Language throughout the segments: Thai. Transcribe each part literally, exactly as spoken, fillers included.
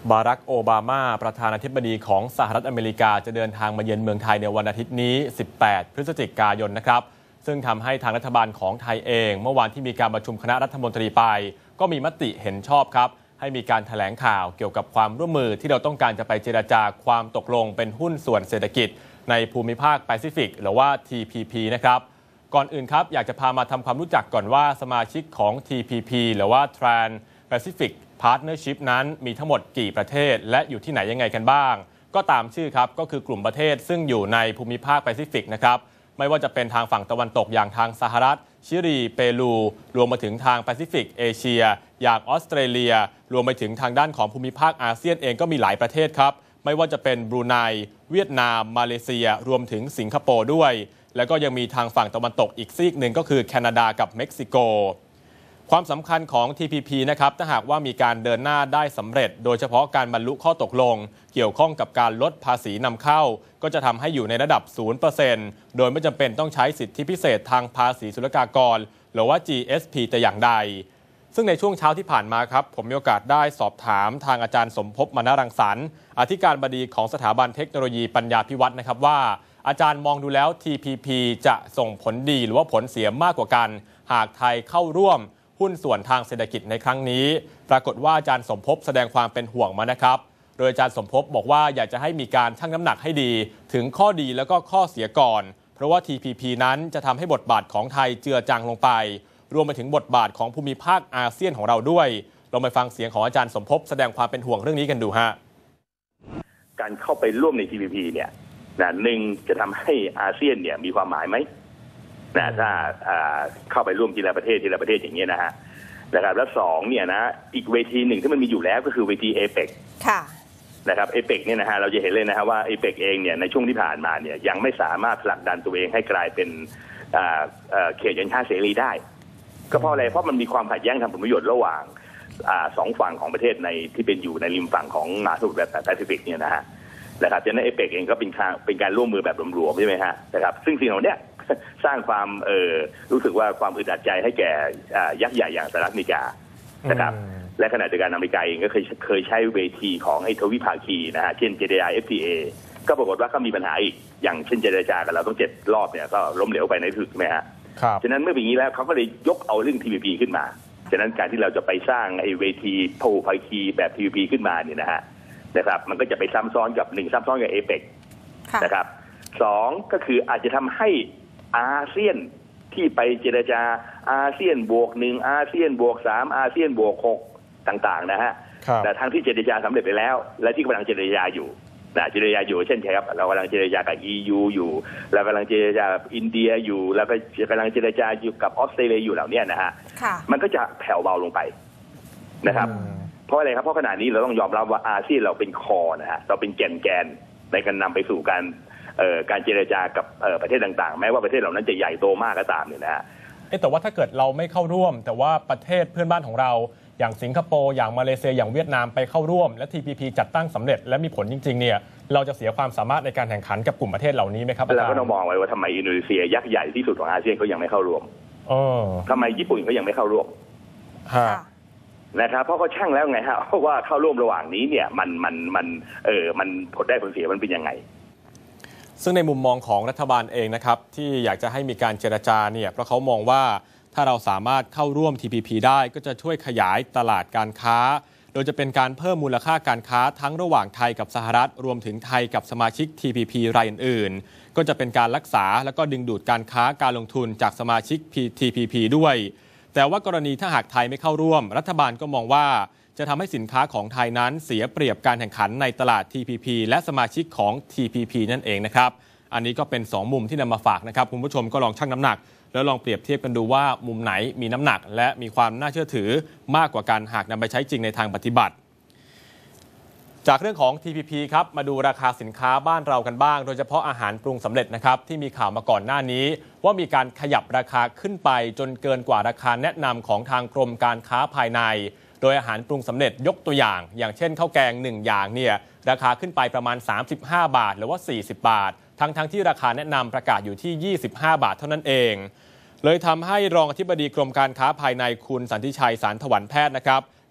บารักโอบามาประธานาธิบดีของสหรัฐอเมริกาจะเดินทางมาเยือนเมืองไทยในวันอาทิตย์นี้สิบแปดพฤศจิกายนนะครับซึ่งทำให้ทางรัฐบาลของไทยเองเมื่อวานที่มีการประชุมคณะรัฐมนตรีไปก็มีมติเห็นชอบครับให้มีการแถลงข่าวเกี่ยวกับความร่วมมือที่เราต้องการจะไปเจรจาความตกลงเป็นหุ้นส่วนเศรษฐกิจในภูมิภาคแปซิฟิกหรือว่า ที พี พี นะครับก่อนอื่นครับอยากจะพามาทำความรู้จักก่อนว่าสมาชิกของ ที พี พี หรือว่า Trans-Pacific Partnership นั้นมีทั้งหมดกี่ประเทศและอยู่ที่ไหนยังไงกันบ้างก็ตามชื่อครับก็คือกลุ่มประเทศซึ่งอยู่ในภูมิภาคแปซิฟิกนะครับไม่ว่าจะเป็นทางฝั่งตะวันตกอย่างทางสหรัฐชิลีเปรูรวมมาถึงทางแปซิฟิกเอเชียอย่างออสเตรเลียรวมไปถึงทางด้านของภูมิภาคอาเซียนเองก็มีหลายประเทศครับไม่ว่าจะเป็นบรูไนเวียดนามมาเลเซียรวมถึงสิงคโปร์ด้วยแล้วก็ยังมีทางฝั่งตะวันตกอีกซีกหนึ่งก็คือแคนาดากับเม็กซิโกความสำคัญของ ที พี พี นะครับถ้าหากว่ามีการเดินหน้าได้สำเร็จโดยเฉพาะการบรรลุข้อตกลงเกี่ยวข้องกับการลดภาษีนำเข้าก็จะทำให้อยู่ในระดับ ศูนย์เปอร์เซ็นต์ โดยไม่จำเป็นต้องใช้สิทธิพิเศษทางภาษีศุลกากรหรือว่า จี เอส พี แต่อย่างใดซึ่งในช่วงเช้าที่ผ่านมาครับผมมีโอกาสได้สอบถามทางอาจารย์สมภพ มณรังสรรค์อธิการบดีของสถาบันเทคโนโลยีปัญญาภิวัฒน์นะครับว่าอาจารย์มองดูแล้ว ที พี พี จะส่งผลดีหรือว่าผลเสียมากกว่ากันหากไทยเข้าร่วมหุ้นส่วนทางเศรษฐกิจในครั้งนี้ปรากฏว่าอาจารย์สมภพแสดงความเป็นห่วงมานะครับโดยอาจารย์สมภพบอกว่าอยากจะให้มีการชั่งน้ำหนักให้ดีถึงข้อดีแล้วก็ข้อเสียก่อนเพราะว่า ที พี พี นั้นจะทำให้บทบาทของไทยเจือจางลงไปรวมไปถึงบทบาทของภูมิภาคอาเซียนของเราด้วยเราไปฟังเสียงของอาจารย์สมภพแสดงความเป็นห่วงเรื่องนี้กันดูฮะการเข้าไปร่วมใน ที พี พี เนี่ยนะหนึ่งจะทำให้อาเซียนเนี่ยมีความหมายไหมนะถ้าเข้าไปร่วมทีละประเทศทีละประเทศอย่างเงี้ยนะฮะนะครับและสองเนี่ยนะอีกเวทีหนึ่งที่มันมีอยู่แล้วก็คือเวทีเอเปกค่ะนะครับเอเปกเนี่ยนะฮะเราจะเห็นเลยนะฮะว่าเอเปกเองเนี่ยในช่วงที่ผ่านมาเนี่ยยังไม่สามารถผลักดันตัวเองให้กลายเป็นเขตการค้าเสรีได้ก็เพราะอะไรเพราะมันมีความขัดแย้งทางผลประโยชน์ระหว่างสองฝั่งของประเทศในที่เป็นอยู่ในริมฝั่งของมหาสมุทรแปซิฟิกเนี่ยนะฮะนะครับฉะนั้นเอเปกเองก็เป็นการเป็นการร่วมมือแบบรวมๆใช่ไหมฮะนะครับซึ่งสิ่งเหล่านี้สร้างความเอ่อรู้สึกว่าความอึดอัดใจให้แก่ยักษ์ใหญ่อย่างสหรัฐอเมริกานะครับและขณะเดียวกันอเมริกาเองก็เคยเคยใช้เวทีของไอ้ทวิภาคีนะฮะเช่น เจ ดี ไอ เอฟ ที เอ ก็ปรากฏว่าเขามีปัญหาอีกอย่างเช่นเจรจากันเราต้องเจ็ดรอบเนี่ยก็ล้มเหลวไปในที่สุดใช่ไหมฮะฉะนั้นเมื่อเป็นอย่างนี้แล้วเขาก็เลยยกเอาเรื่อง ที พี พี ขึ้นมาฉะนั้นการที่เราจะไปสร้างไอ้เวทีทวิภาคีแบบ ที พี พี ขึ้นมาเนี่ยนะฮะนะครับมันก็จะไปซ้ำซ้อนกับหนึ่งซ้ำซ้อนกับเอเปกนะครับสองก็คืออาจจะทำให้อาเซียนที่ไปเจรจาอาเซียนบวกหนึ่งอาเซียนบวกสามอาเซียนบวกหกต่างๆนะฮะแต่ทั้งที่เจรจาสำเร็จไปแล้วและที่กำลังเจรจาอยู่นะเจรจาอยู่เช่นครับเรากำลังเจรจากับ อี ยู อยู่เรากำลังเจรจากับอินเดียอยู่แล้วก็กำลังเจรจาอยู่กับออสเตรเลียอยู่เหล่านี้นะฮะมันก็จะแผ่วเบาลงไปนะครับเพราะอะไรครับเพราะขณะนี้เราต้องยอมรับว่าอาเซียนเราเป็นคอนะฮะเราเป็นแกนแกนในการนำไปสู่การการเจรจากับประเทศต่างๆแม้ว่าประเทศเหล่านั้นจะใหญ่โตมากก็ตามเนี่ยนะฮะแต่ว่าถ้าเกิดเราไม่เข้าร่วมแต่ว่าประเทศเพื่อนบ้านของเราอย่างสิงคโปร์อย่างมาเลเซียอย่างเวียดนามไปเข้าร่วมและ ที พี พี จัดตั้งสำเร็จและมีผลจริงๆเนี่ยเราจะเสียความสามารถในการแข่งขันกับกลุ่มประเทศเหล่านี้ไหมครับเราก็ต้องมองไว้ว่าทำไมอินโดนีเซียยักษ์ใหญ่ที่สุดของอาเซียนเขายังไม่เข้าร่วมทำไมญี่ปุ่นเขายังไม่เข้าร่วมนะครับเพราะเขาช่างแล้วไงฮะว่าเข้าร่วมระหว่างนี้เนี่ยมันมันมันเออมันผลได้ผลเสียมันเป็นยังไงซึ่งในมุมมองของรัฐบาลเองนะครับที่อยากจะให้มีการเจรจาเนี่ยเพราะเขามองว่าถ้าเราสามารถเข้าร่วม ที พี พี ได้ก็จะช่วยขยายตลาดการค้าโดยจะเป็นการเพิ่มมูลค่าการค้าทั้งระหว่างไทยกับสหรัฐรวมถึงไทยกับสมาชิก ที พี พี รายอื่นๆก็จะเป็นการรักษาและก็ดึงดูดการค้าการลงทุนจากสมาชิก ที พี พี ด้วยแต่ว่ากรณีถ้าหากไทยไม่เข้าร่วมรัฐบาลก็มองว่าจะทำให้สินค้าของไทยนั้นเสียเปรียบการแข่งขันในตลาด ที พี พี และสมาชิกของ ที พี พี นั่นเองนะครับอันนี้ก็เป็นสองมุมที่นำมาฝากนะครับคุณผู้ชมก็ลองชั่งน้ำหนักแล้วลองเปรียบเทียบกันดูว่ามุมไหนมีน้ำหนักและมีความน่าเชื่อถือมากกว่ากันหากนำไปใช้จริงในทางปฏิบัติจากเรื่องของ ที พี พี ครับมาดูราคาสินค้าบ้านเรากันบ้างโดยเฉพาะอาหารปรุงสำเร็จนะครับที่มีข่าวมาก่อนหน้านี้ว่ามีการขยับราคาขึ้นไปจนเกินกว่าราคาแนะนำของทางกรมการค้าภายในโดยอาหารปรุงสำเร็จยกตัวอย่างอย่างเช่นข้าวแกงหนึ่งอย่างเนี่ยราคาขึ้นไปประมาณสามสิบห้าบาทหรือว่าสี่สิบบาททั้งทั้งที่ราคาแนะนำประกาศอยู่ที่ยี่สิบห้าบาทเท่านั้นเองเลยทำให้รองอธิบดีกรมการค้าภายในคุณสันติชัยสารถวันแพทย์นะครับ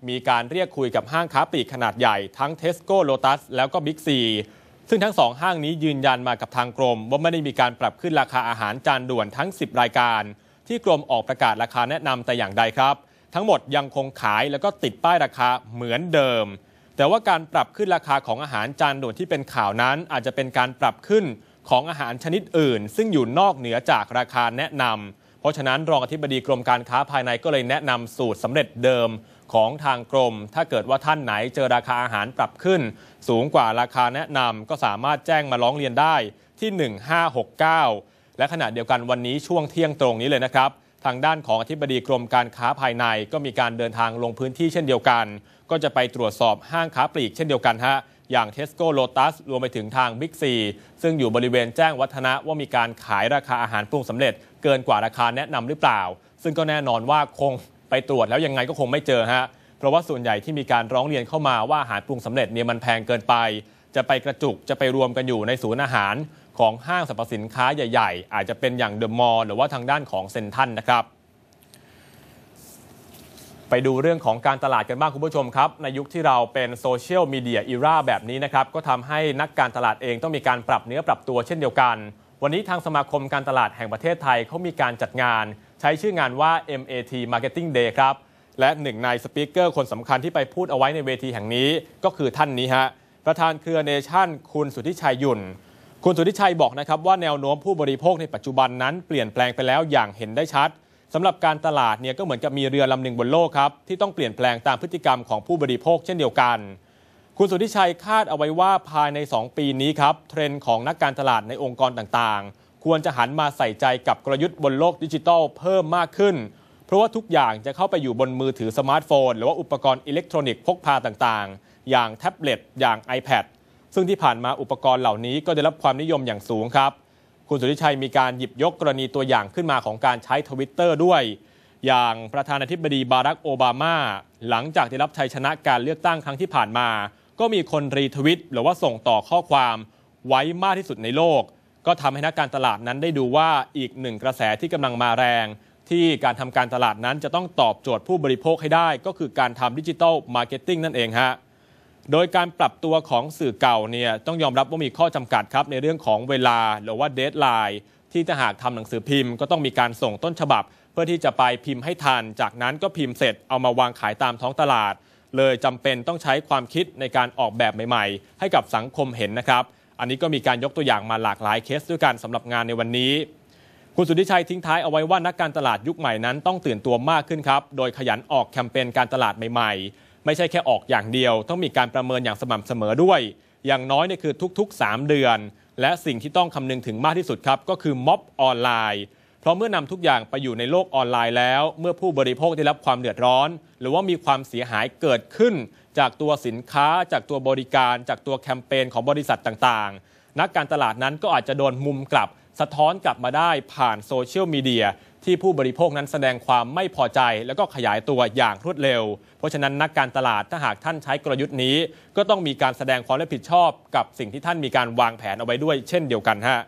มีการเรียกคุยกับห้างค้าปลีกขนาดใหญ่ทั้ง Tesco Lotus แล้วก็ Big C ซึ่งทั้งสองห้างนี้ยืนยันมากับทางกรมว่าไม่ได้มีการปรับขึ้นราคาอาหารจานด่วนทั้งสิบรายการที่กรมออกประกาศราคาแนะนำแต่อย่างใดครับทั้งหมดยังคงขายแล้วก็ติดป้ายราคาเหมือนเดิมแต่ว่าการปรับขึ้นราคาของอาหารจานด่วนที่เป็นข่าวนั้นอาจจะเป็นการปรับขึ้นของอาหารชนิดอื่นซึ่งอยู่นอกเหนือจากราคาแนะนำเพราะฉะนั้นรองอธิบดีกรมการค้าภายในก็เลยแนะนำสูตรสำเร็จเดิมของทางกรมถ้าเกิดว่าท่านไหนเจอราคาอาหารปรับขึ้นสูงกว่าราคาแนะนำก็สามารถแจ้งมาร้องเรียนได้ที่หนึ่งห้าหกเก้าและขณะเดียวกันวันนี้ช่วงเที่ยงตรงนี้เลยนะครับทางด้านของอธิบดีกรมการค้าภายในก็มีการเดินทางลงพื้นที่เช่นเดียวกันก็จะไปตรวจสอบห้างค้าปลีกเช่นเดียวกันฮะอย่าง Tesco Lotus รวมไปถึงทาง Big C ซึ่งอยู่บริเวณแจ้งวัฒนะว่ามีการขายราคาอาหารปรุงสำเร็จเกินกว่าราคาแนะนำหรือเปล่าซึ่งก็แน่นอนว่าคงไปตรวจแล้วยังไงก็คงไม่เจอฮะเพราะว่าส่วนใหญ่ที่มีการร้องเรียนเข้ามาว่าอาหารปรุงสำเร็จเนี่ยมันแพงเกินไปจะไปกระจุกจะไปรวมกันอยู่ในศูนย์อาหารของห้างสรรพสินค้าใหญ่ๆอาจจะเป็นอย่างเดอะมอลล์หรือว่าทางด้านของเซ็นทรัลนะครับไปดูเรื่องของการตลาดกันบ้างคุณผู้ชมครับในยุคที่เราเป็นโซเชียลมีเดียอีราแบบนี้นะครับก็ทำให้นักการตลาดเองต้องมีการปรับเนื้อปรับตัวเช่นเดียวกันวันนี้ทางสมาคมการตลาดแห่งประเทศไทยเขามีการจัดงานใช้ชื่องานว่า เอ็ม เอ ที Marketing Day ครับและหนึ่งในสปีกเกอร์คนสำคัญที่ไปพูดเอาไว้ในเวทีแห่งนี้ก็คือท่านนี้ฮะประธานเครือเนชั่นคุณสุทธิชัยยุ่นคุณสุทธิชัยบอกนะครับว่าแนวโน้มผู้บริโภคในปัจจุบันนั้นเปลี่ยนแปลงไปแล้วอย่างเห็นได้ชัดสำหรับการตลาดเนี่ยก็เหมือนกับมีเรือลำหนึ่งบนโลกครับที่ต้องเปลี่ยนแปลงตามพฤติกรรมของผู้บริโภคเช่นเดียวกันคุณสุทธิชัยคาดเอาไว้ว่าภายในสองปีนี้ครับเทรนด์ของนักการตลาดในองค์กรต่างๆควรจะหันมาใส่ใจกับกลยุทธ์บนโลกดิจิทัลเพิ่มมากขึ้นเพราะว่าทุกอย่างจะเข้าไปอยู่บนมือถือสมาร์ทโฟนหรือว่าอุปกรณ์อิเล็กทรอนิกส์พกพาต่างๆอย่างแท็บเล็ตอย่าง iPad ซึ่งที่ผ่านมาอุปกรณ์เหล่านี้ก็ได้รับความนิยมอย่างสูงครับคุณสุทธิชัยมีการหยิบยกกรณีตัวอย่างขึ้นมาของการใช้ Twitter ด้วยอย่างประธานาธิบดีบารักโอบามาหลังจากได้รับชัยชนะการเลือกตั้งครั้งที่ผ่านมาก็มีคนรีทวิตหรือว่าส่งต่อข้อความไว้มากที่สุดในโลกก็ทำให้นักการตลาดนั้นได้ดูว่าอีกหนึ่งกระแสที่กำลังมาแรงที่การทำการตลาดนั้นจะต้องตอบโจทย์ผู้บริโภคให้ได้ก็คือการทำดิจิทัลมาร์เก็ตติ้งนั่นเองฮะโดยการปรับตัวของสื่อเก่าเนี่ยต้องยอมรับว่ามีข้อจำกัดครับในเรื่องของเวลาหรือว่าเดดไลน์ที่ถ้าหากทำหนังสือพิมพ์ก็ต้องมีการส่งต้นฉบับเพื่อที่จะไปพิมพ์ให้ทันจากนั้นก็พิมพ์เสร็จเอามาวางขายตามท้องตลาดเลยจำเป็นต้องใช้ความคิดในการออกแบบใหม่ๆให้กับสังคมเห็นนะครับอันนี้ก็มีการยกตัวอย่างมาหลากหลายเคสด้วยกันสำหรับงานในวันนี้คุณสุทธิชัยทิ้งท้ายเอาไว้ว่านักการตลาดยุคใหม่นั้นต้องตื่นตัวมากขึ้นครับโดยขยันออกแคมเปญการตลาดใหม่ๆไม่ใช่แค่ออกอย่างเดียวต้องมีการประเมินอย่างสม่ำเสมอด้วยอย่างน้อยเนี่ยคือทุกๆสามเดือนและสิ่งที่ต้องคำนึงถึงมากที่สุดครับก็คือม็อบออนไลน์เพราะเมื่อนำทุกอย่างไปอยู่ในโลกออนไลน์แล้วเมื่อผู้บริโภคได้รับความเดือดร้อนหรือว่ามีความเสียหายเกิดขึ้นจากตัวสินค้าจากตัวบริการจากตัวแคมเปญของบริษัทต่างๆนักการตลาดนั้นก็อาจจะโดนมุมกลับสะท้อนกลับมาได้ผ่านโซเชียลมีเดียที่ผู้บริโภคนั้นแสดงความไม่พอใจแล้วก็ขยายตัวอย่างรวดเร็วเพราะฉะนั้นนักการตลาดถ้าหากท่านใช้กลยุทธ์นี้ก็ต้องมีการแสดงความรับผิดชอบกับสิ่งที่ท่านมีการวางแผนเอาไว้ด้วยเช่นเดียวกันฮะ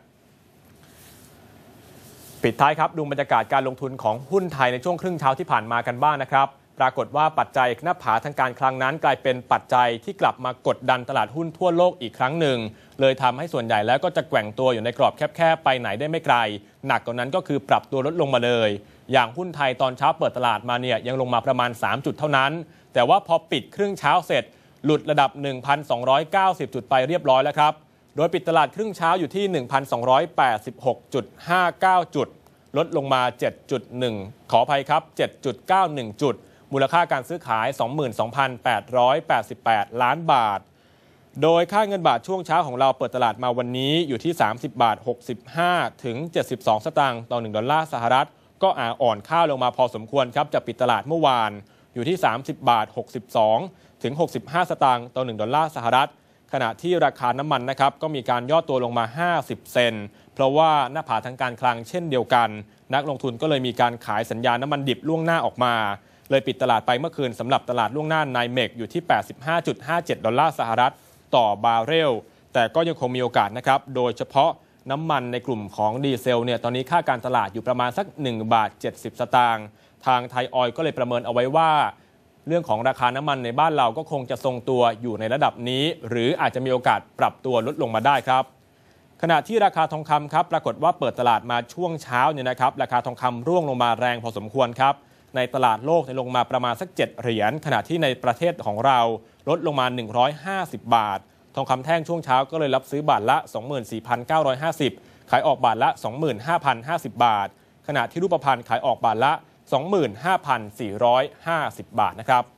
ปิดท้ายครับดูบรรยากาศการลงทุนของหุ้นไทยในช่วงครึ่งเช้าที่ผ่านมากันบ้างนะครับปรากฏว่าปัจจัยหน้าผาทางการคลังนั้นกลายเป็นปัจจัยที่กลับมากดดันตลาดหุ้นทั่วโลกอีกครั้งหนึ่งเลยทำให้ส่วนใหญ่แล้วก็จะแกว่งตัวอยู่ในกรอบแคบๆไปไหนได้ไม่ไกลหนักกว่านั้นก็คือปรับตัวลดลงมาเลยอย่างหุ้นไทยตอนเช้าเปิดตลาดมาเนี่ยยังลงมาประมาณสามจุดเท่านั้นแต่ว่าพอปิดครึ่งเช้าเสร็จหลุดระดับ หนึ่งพันสองร้อยเก้าสิบ จุดไปเรียบร้อยแล้วครับโดยปิดตลาดครึ่งเช้าอยู่ที่ หนึ่งพันสองร้อยแปดสิบหกจุดห้าเก้า จุดลดลงมา เจ็ดจุดหนึ่ง ขออภัยครับ เจ็ดจุดเก้าหนึ่ง จุดมูลค่าการซื้อขาย สองหมื่นสองพันแปดร้อยแปดสิบแปด ล้านบาทโดยค่าเงินบาทช่วงเช้าของเราเปิดตลาดมาวันนี้อยู่ที่สามสิบบาทหกสิบห้าถึงเจ็ดสิบสองสตางค์ต่อหนึ่งดอลลาร์สหรัฐก็อ่อนค่าลงมาพอสมควรครับจากปิดตลาดเมื่อวานอยู่ที่สามสิบบาทหกสิบสองถึงหกสิบห้าสตางค์ต่อหนึ่งดอลลาร์สหรัฐขณะที่ราคาน้ำมันนะครับก็มีการย่อตัวลงมาห้าสิบเซนต์เพราะว่าหน้าผาทางการคลังเช่นเดียวกันนักลงทุนก็เลยมีการขายสัญญาน้ำมันดิบล่วงหน้าออกมาเลยปิดตลาดไปเมื่อคืนสำหรับตลาดล่วงหน้าไนเมกอยู่ที่ แปดสิบห้าจุดห้าเจ็ด ดอลลาร์สหรัฐต่อบาร์เรลแต่ก็ยังคงมีโอกาสนะครับโดยเฉพาะน้ำมันในกลุ่มของดีเซลเนี่ยตอนนี้ค่าการตลาดอยู่ประมาณสักหนึ่งบาทเจ็ดสิบสตางค์ทางไทยออยล์ก็เลยประเมินเอาไว้ว่าเรื่องของราคาน้ำมันในบ้านเราก็คงจะทรงตัวอยู่ในระดับนี้หรืออาจจะมีโอกาสปรับตัวลดลงมาได้ครับขณะที่ราคาทองคำครับปรากฏว่าเปิดตลาดมาช่วงเช้าเนี่ยนะครับราคาทองคำร่วงลงมาแรงพอสมควรครับในตลาดโลกลงมาประมาณสักเจ็ดเหรียญขณะที่ในประเทศของเราลดลงมาหนึ่งร้อยห้าสิบบาททองคำแท่งช่วงเช้าก็เลยรับซื้อบาทละ สองหมื่นสี่พันเก้าร้อยห้าสิบ ขายออกบาทละ สองหมื่นห้าพันห้าสิบ บาทขณะที่รูปพรรณขายออกบาทละ สองหมื่นห้าพันสี่ร้อยห้าสิบ บาทนะครับ